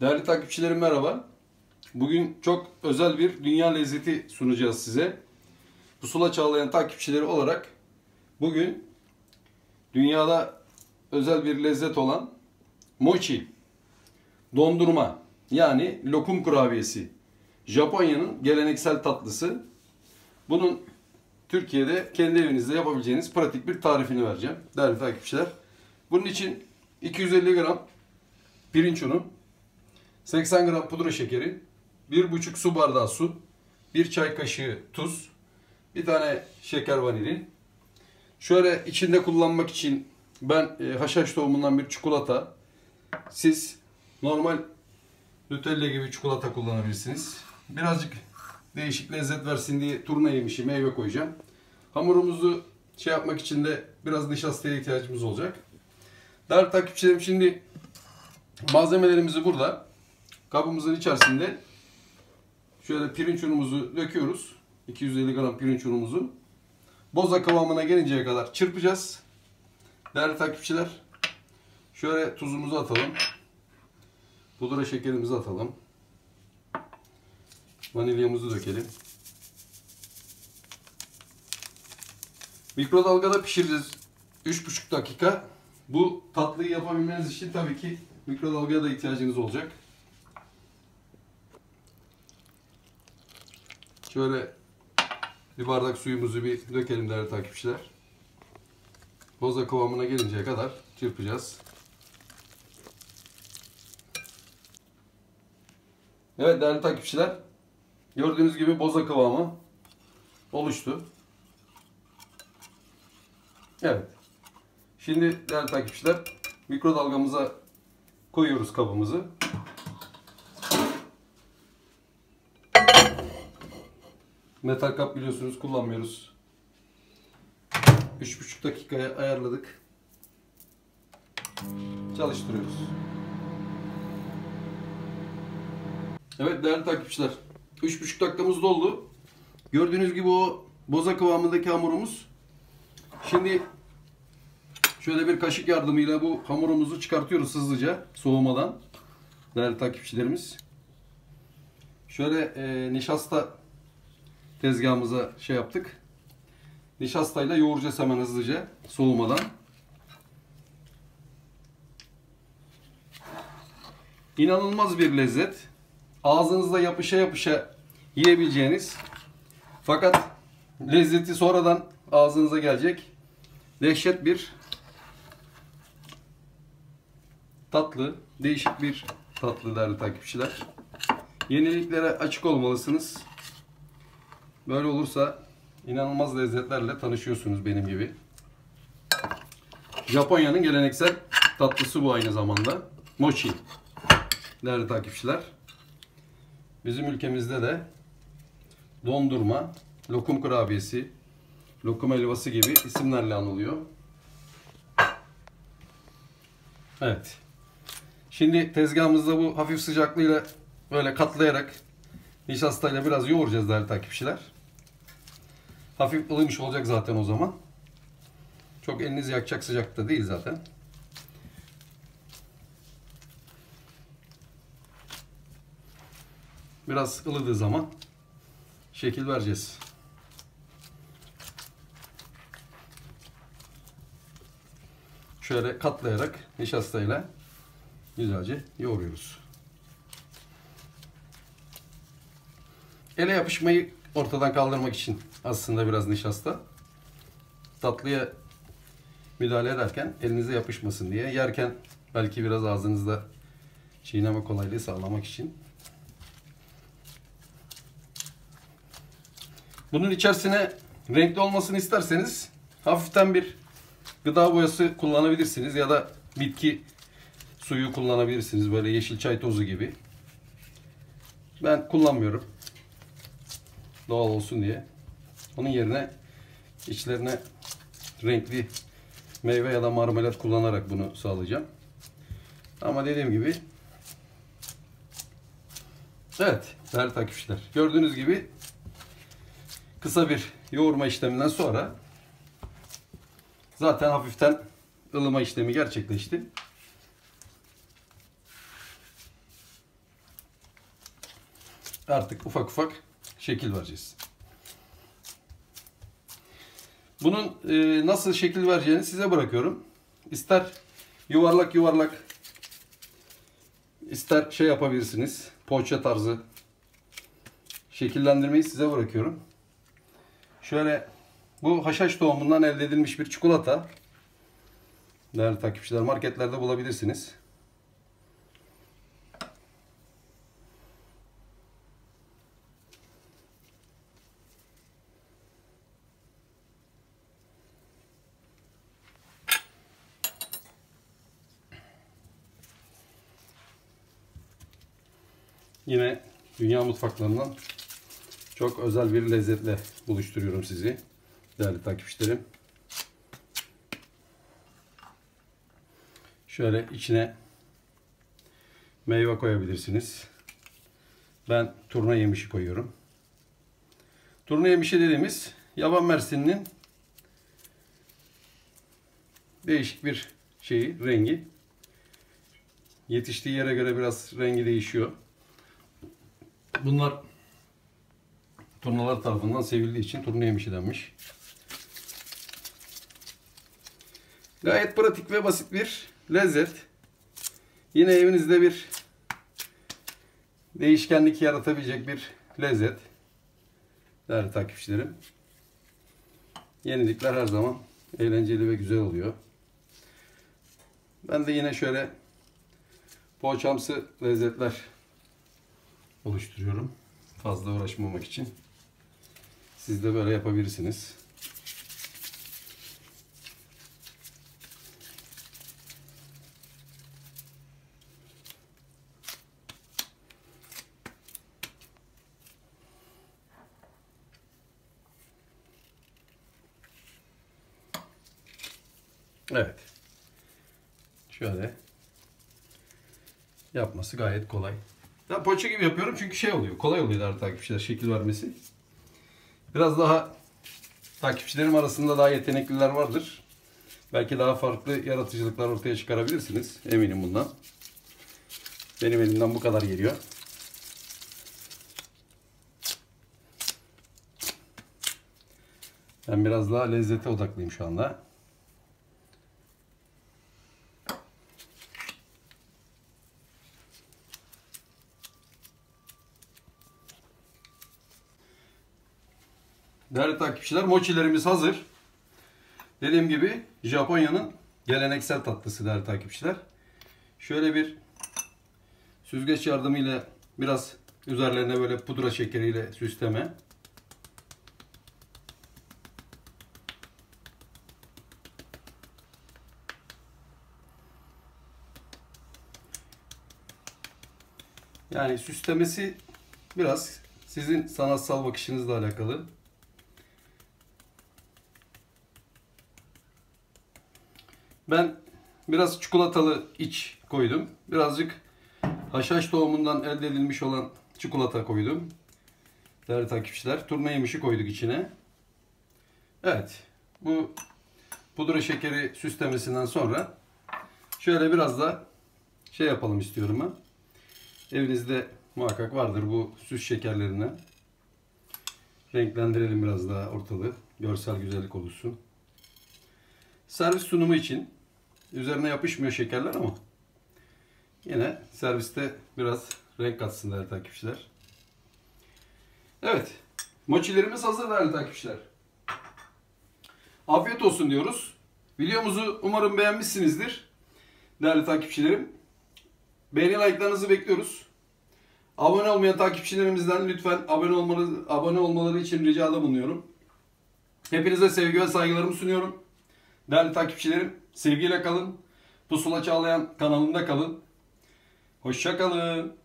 Değerli takipçilerim merhaba. Bugün çok özel bir dünya lezzeti sunacağız size. Pusula Çağlayan takipçileri olarak bugün dünyada özel bir lezzet olan mochi, dondurma yani lokum kurabiyesi, Japonya'nın geleneksel tatlısı. Bunun Türkiye'de kendi evinizde yapabileceğiniz pratik bir tarifini vereceğim değerli takipçiler. Bunun için 250 gram pirinç unu, 80 gram pudra şekeri, 1,5 su bardağı su, 1 çay kaşığı tuz, bir tane şeker vanilin. Şöyle içinde kullanmak için ben haşhaş tohumundan bir çikolata, siz normal Nutella gibi çikolata kullanabilirsiniz. Birazcık değişik lezzet versin diye turna yemişi meyve koyacağım. Hamurumuzu yapmak için de biraz nişastaya ihtiyacımız olacak. Değerli takipçilerim, şimdi malzemelerimizi burada kabımızın içerisinde şöyle pirinç unumuzu döküyoruz. 250 gram pirinç unumuzu boza kıvamına gelinceye kadar çırpacağız. Değerli takipçiler, şöyle tuzumuzu atalım. Pudra şekerimizi atalım. Vanilyamızı dökelim. Mikrodalgada pişireceğiz 3,5 dakika. Bu tatlıyı yapabilmeniz için tabii ki mikrodalgaya da ihtiyacınız olacak. Şöyle bir bardak suyumuzu bir dökelim değerli takipçiler. Boza kıvamına gelinceye kadar çırpacağız. Evet değerli takipçiler, gördüğünüz gibi boza kıvamı oluştu. Evet. Şimdi değerli takipçiler, mikrodalgamıza koyuyoruz kabımızı. Metal kap biliyorsunuz kullanmıyoruz. 3,5 dakikaya ayarladık. Çalıştırıyoruz. Evet değerli takipçiler, 3,5 dakikamız doldu. Gördüğünüz gibi o boza kıvamındaki hamurumuz. Şimdi şöyle bir kaşık yardımıyla bu hamurumuzu çıkartıyoruz hızlıca soğumadan değerli takipçilerimiz. Şöyle nişasta tezgahımıza yaptık. Nişastayla yoğuracağız hemen hızlıca soğumadan. İnanılmaz bir lezzet. Ağzınızda yapışa yapışa yiyebileceğiniz, fakat lezzeti sonradan ağzınıza gelecek dehşet bir tatlı, değişik bir tatlı değerli takipçiler. Yeniliklere açık olmalısınız. Böyle olursa inanılmaz lezzetlerle tanışıyorsunuz benim gibi. Japonya'nın geleneksel tatlısı bu aynı zamanda. Mochi değerli takipçiler. Bizim ülkemizde de dondurma, lokum kurabiyesi, lokum helvası gibi isimlerle anılıyor. Evet. Şimdi tezgahımızda bu hafif sıcaklığıyla böyle katlayarak nişastayla biraz yoğuracağız değerli takipçiler. Hafif ılımış olacak zaten o zaman. Çok elinizi yakacak sıcakta değil zaten. Biraz ılıdığı zaman şekil vereceğiz. Şöyle katlayarak nişastayla güzelce yoğuruyoruz. Ele yapışmayı ortadan kaldırmak için aslında biraz nişasta. Tatlıya müdahale ederken elinize yapışmasın diye. Yerken belki biraz ağzınızda çiğneme kolaylığı sağlamak için. Bunun içerisine renkli olmasını isterseniz hafiften bir gıda boyası kullanabilirsiniz ya da bitki suyu kullanabilirsiniz. Böyle yeşil çay tozu gibi. Ben kullanmıyorum, doğal olsun diye. Onun yerine içlerine renkli meyve ya da marmelat kullanarak bunu sağlayacağım. Ama dediğim gibi, evet değerli takipçiler, gördüğünüz gibi kısa bir yoğurma işleminden sonra zaten hafiften ılıma işlemi gerçekleşti. artık ufak ufak şekil vereceğiz. Bunun nasıl şekil vereceğini size bırakıyorum. İster yuvarlak yuvarlak, ister şey yapabilirsiniz. Poğaça tarzı şekillendirmeyi size bırakıyorum. Şöyle, bu haşhaş tohumundan elde edilmiş bir çikolata. Değerli takipçiler, marketlerde bulabilirsiniz. Yine dünya mutfaklarından çok özel bir lezzetle buluşturuyorum sizi değerli takipçilerim. Şöyle içine meyve koyabilirsiniz. Ben turna yemişi koyuyorum. Turna yemişi dediğimiz yaban mersininin değişik bir rengi. Yetiştiği yere göre biraz rengi değişiyor. Bunlar turnalar tarafından sevildiği için turna yemişi denmiş. Gayet pratik ve basit bir lezzet. Yine evinizde bir değişkenlik yaratabilecek bir lezzet. Değerli takipçilerim. Yenilikler her zaman eğlenceli ve güzel oluyor. Ben de yine şöyle poğaçamsı lezzetler oluşturuyorum. Fazla uğraşmamak için. Siz de böyle yapabilirsiniz. Evet. Şöyle yapması gayet kolay. Ben poğaça gibi yapıyorum çünkü şey oluyor. Kolay oluyor değerli takipçiler, şekil vermesi. Biraz daha takipçilerim arasında daha yetenekliler vardır. Belki daha farklı yaratıcılıklar ortaya çıkarabilirsiniz. Eminim bundan. Benim elimden bu kadar geliyor. Ben biraz daha lezzete odaklıyım şu anda. Değerli takipçiler, mochilerimiz hazır. Dediğim gibi Japonya'nın geleneksel tatlısı değerli takipçiler. Şöyle bir süzgeç yardımıyla biraz üzerlerine böyle pudra şekeriyle süsleme. Yani süslemesi biraz sizin sanatsal bakışınızla alakalı. Ben biraz çikolatalı iç koydum. Birazcık haşhaş tohumundan elde edilmiş olan çikolata koydum. Değerli takipçiler, turna yemişi koyduk içine. Evet, bu pudra şekeri süslemesinden sonra şöyle biraz da şey yapalım istiyorum ben. Evinizde muhakkak vardır bu süs şekerlerini. Renklendirelim biraz daha ortalığı. Görsel güzellik oluşsun. Servis sunumu için üzerine yapışmıyor şekerler ama yine serviste biraz renk katsın değerli takipçiler. Evet, mochilerimiz hazır değerli takipçiler. Afiyet olsun diyoruz. Videomuzu umarım beğenmişsinizdir. Değerli takipçilerim, beğeni like'larınızı bekliyoruz. Abone olmayan takipçilerimizden lütfen abone olmaları için ricada bulunuyorum. Hepinize sevgi ve saygılarımı sunuyorum. Değerli takipçilerim, sevgiyle kalın. Pusula Çağlayan kanalında kalın. Hoşça kalın.